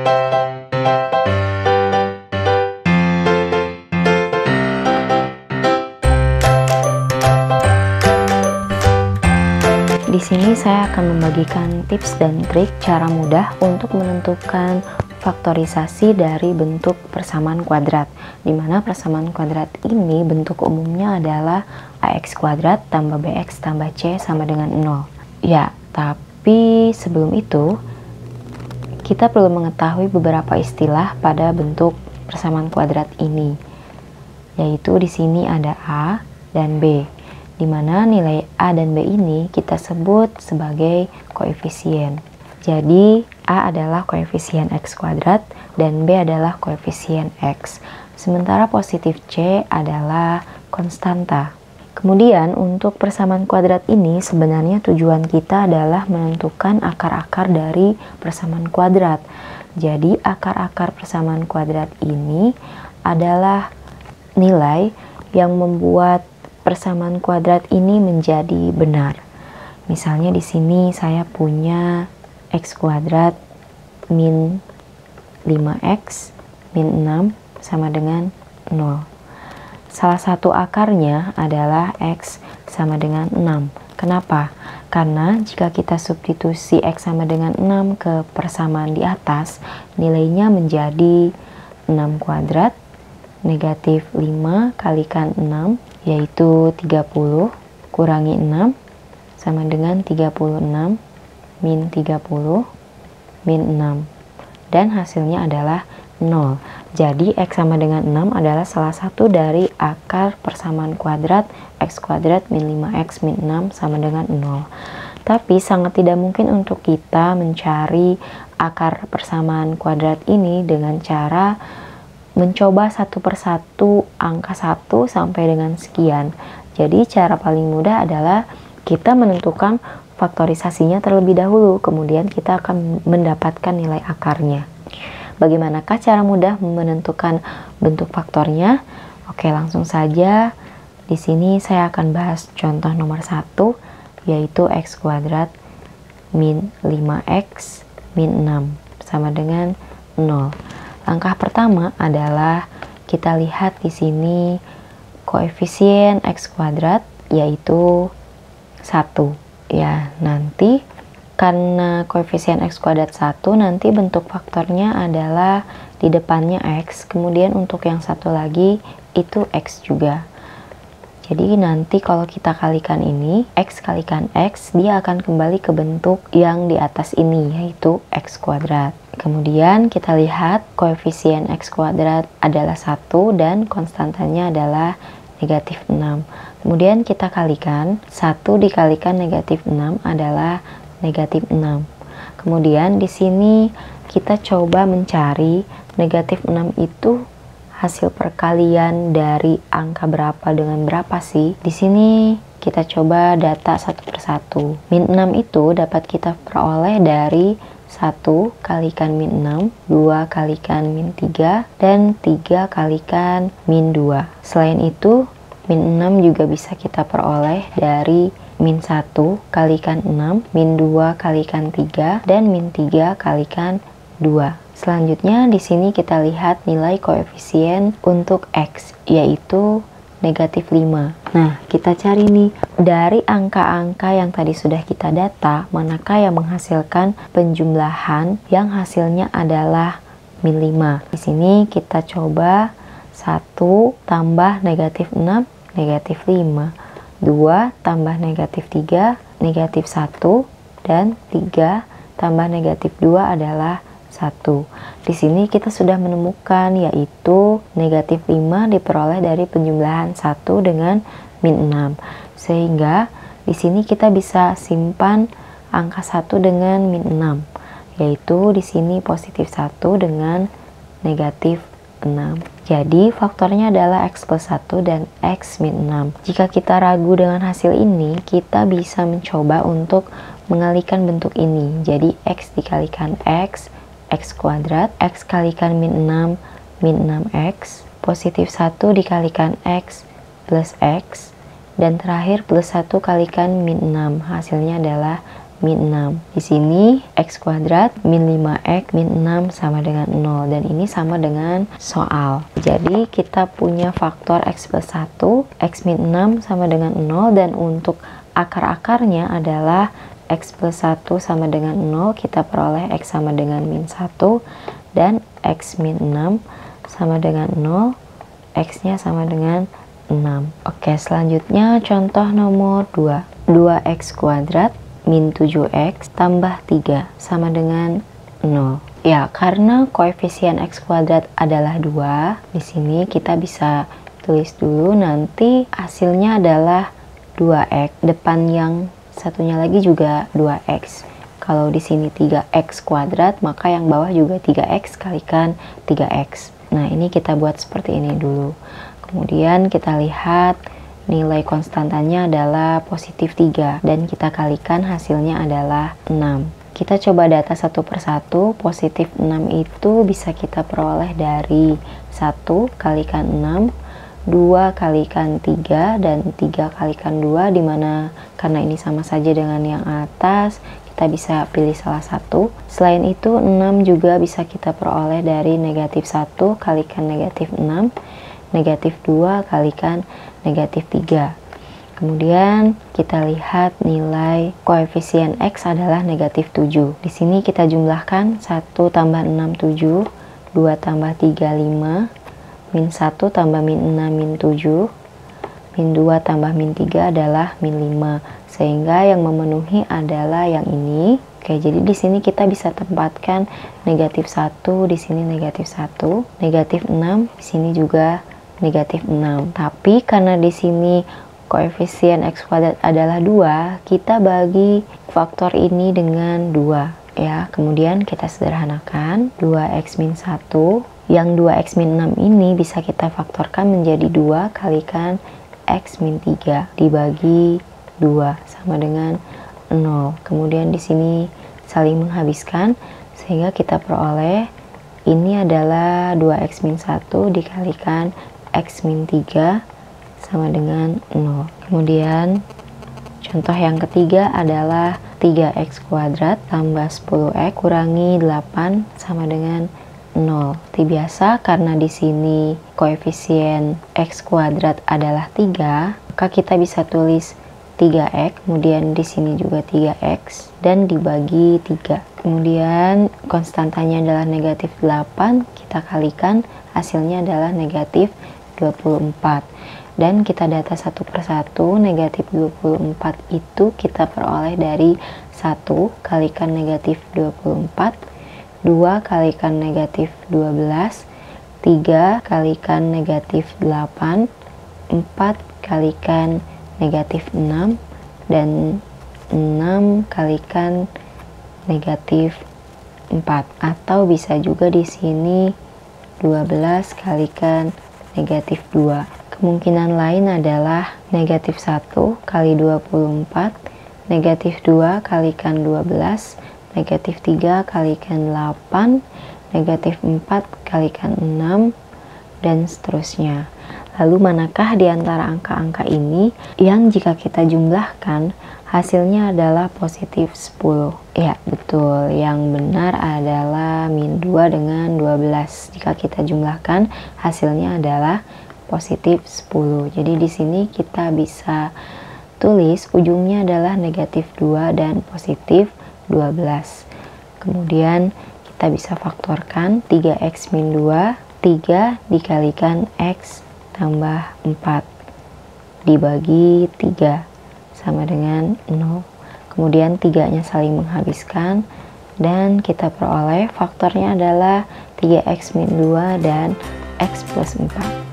Di sini saya akan membagikan tips dan trik cara mudah untuk menentukan faktorisasi dari bentuk persamaan kuadrat, di mana persamaan kuadrat ini bentuk umumnya adalah ax kuadrat tambah bx tambah c sama dengan 0. Ya, tapi sebelum itu kita perlu mengetahui beberapa istilah pada bentuk persamaan kuadrat ini, yaitu di sini ada a dan b, di mana nilai A dan B ini kita sebut sebagai koefisien. Jadi A adalah koefisien X kuadrat dan B adalah koefisien X. Sementara positif C adalah konstanta. Kemudian untuk persamaan kuadrat ini sebenarnya tujuan kita adalah menentukan akar-akar dari persamaan kuadrat. Jadi akar-akar persamaan kuadrat ini adalah nilai yang membuat persamaan kuadrat ini menjadi benar. Misalnya di sini saya punya x kuadrat min 5x min 6 sama dengan 0. Salah satu akarnya adalah x sama dengan 6. Kenapa? Karena jika kita substitusi x sama dengan 6 ke persamaan di atas, nilainya menjadi 6 kuadrat negatif 5 kalikan 6, yaitu 30 kurangi 6 sama dengan 36 min 30 min 6, dan hasilnya adalah 0. Jadi x sama dengan 6 adalah salah satu dari akar persamaan kuadrat x kuadrat min 5x min 6 sama dengan 0. Tapi sangat tidak mungkin untuk kita mencari akar persamaan kuadrat ini dengan cara mencoba satu persatu angka 1 sampai dengan sekian. Jadi cara paling mudah adalah kita menentukan faktorisasinya terlebih dahulu, kemudian kita akan mendapatkan nilai akarnya. Bagaimanakah cara mudah menentukan bentuk faktornya? Oke, langsung saja. Di sini saya akan bahas contoh nomor 1, yaitu x kuadrat min 5x min 6 sama dengan 0. Langkah pertama adalah kita lihat di sini koefisien x kuadrat yaitu 1. Ya, nanti karena koefisien x kuadrat 1, nanti bentuk faktornya adalah di depannya x, kemudian untuk yang satu lagi itu x juga. Jadi nanti kalau kita kalikan ini, x kalikan x, dia akan kembali ke bentuk yang di atas ini, yaitu x kuadrat. Kemudian kita lihat koefisien x kuadrat adalah 1 dan konstantanya adalah negatif 6. Kemudian kita kalikan, 1 dikalikan negatif 6 adalah negatif 6. Kemudian di sini kita coba mencari negatif 6 itu hasil perkalian dari angka berapa dengan berapa sih? Di sini kita coba data satu persatu. Min 6 itu dapat kita peroleh dari 1 kalikan min 6, 2 kalikan min 3, dan 3 kalikan min 2. Selain itu, min 6 juga bisa kita peroleh dari min 1 kalikan 6, min 2 kalikan 3, dan min 3 kalikan 2. Selanjutnya di sini kita lihat nilai koefisien untuk x, yaitu negatif 5. Nah, kita cari nih dari angka-angka yang tadi sudah kita data, manakah yang menghasilkan penjumlahan yang hasilnya adalah min 5. Di sini kita coba 1 tambah negatif 6, negatif 5. 2 tambah negatif 3, negatif 1, dan 3 tambah negatif 2 adalah 1. Di sini kita sudah menemukan yaitu negatif 5 diperoleh dari penjumlahan 1 dengan min 6. Sehingga di sini kita bisa simpan angka 1 dengan min 6, yaitu di sini positif 1 dengan negatif 6. Jadi faktornya adalah x plus 1 dan x min 6. Jika kita ragu dengan hasil ini, kita bisa mencoba untuk mengalihkan bentuk ini. Jadi x dikalikan x kuadrat, x kalikan min 6, min 6x, positif 1 dikalikan x plus x, dan terakhir plus 1 kalikan min 6, hasilnya adalah min 6. Di sini x kuadrat min 5x min 6 sama dengan 0, dan ini sama dengan soal. Jadi kita punya faktor x plus 1, x min 6 sama dengan 0, dan untuk akar-akarnya adalah x plus 1 sama dengan 0, kita peroleh x sama dengan min 1, dan x min 6 sama dengan 0, x-nya sama dengan 6. Oke, selanjutnya contoh nomor 2. 2x kuadrat min 7x tambah 3 sama dengan 0. Ya, karena koefisien x kuadrat adalah 2, di sini kita bisa tulis dulu, nanti hasilnya adalah 2x. Depan yang satunya lagi juga 2x. Kalau di sini 3x kuadrat, maka yang bawah juga 3x kalikan 3x. Nah, ini kita buat seperti ini dulu. Kemudian kita lihat nilai konstantanya adalah positif 3, dan kita kalikan hasilnya adalah 6. Kita coba data satu persatu. Positif 6 itu bisa kita peroleh dari 1 kalikan 6, 2 kalikan 3, dan 3 kalikan 2, dimana karena ini sama saja dengan yang atas, kita bisa pilih salah satu. Selain itu 6 juga bisa kita peroleh dari negatif 1 kalikan negatif 6, negatif 2 kalikan negatif 3. Kemudian kita lihat nilai koefisien x adalah negatif 7. Di sini kita jumlahkan 1 tambah 6 7, 2 tambah 3 5, min 1 tambah min 6 min 7, min 2 tambah min 3 adalah min 5. Sehingga yang memenuhi adalah yang ini. Oke, jadi di sini kita bisa tempatkan negatif 1, di sini negatif 1, negatif 6, di sini juga negatif 6. Tapi karena di sini koefisien x kuadrat adalah 2, kita bagi faktor ini dengan 2 ya. Kemudian kita sederhanakan 2x min 1. Yang 2x min 6 ini bisa kita faktorkan menjadi 2 kalikan x min 3 dibagi 2 sama dengan 0. Kemudian di sini saling menghabiskan sehingga kita peroleh ini adalah 2x min 1 dikalikan x min 3 sama dengan 0. Kemudian contoh yang ketiga adalah 3x kuadrat tambah 10x kurangi 8 sama dengan 0. Seperti biasa, karena di sini koefisien x kuadrat adalah 3, maka kita bisa tulis 3x, kemudian di sini juga 3x, dan dibagi 3. Kemudian konstantanya adalah negatif 8, kita kalikan, hasilnya adalah negatif 24. Dan kita data satu persatu, negatif 24 itu kita peroleh dari 1 kalikan negatif 24, 2 kalikan negatif 12, 3 kalikan negatif 8, 4 kalikan negatif 6, dan 6 kalikan negatif 4. Atau bisa juga di sini 12 kalikan negatif 2. Kemungkinan lain adalah negatif 1 kali 24, negatif 2 kalikan 12, negatif 3 kalikan 8, negatif 4 kalikan 6, dan seterusnya. Lalu manakah di antara angka-angka ini yang jika kita jumlahkan hasilnya adalah positif 10? Ya, betul. Yang benar adalah min 2 dengan 12. Jika kita jumlahkan hasilnya adalah positif 10. Jadi di sini kita bisa tulis ujungnya adalah negatif 2 dan positif 12. Kemudian kita bisa faktorkan 3x min 2, 3 dikalikan x tambah 4 dibagi 3 sama dengan 0. Kemudian 3-nya saling menghabiskan dan kita peroleh faktornya adalah 3x min 2 dan x plus 4.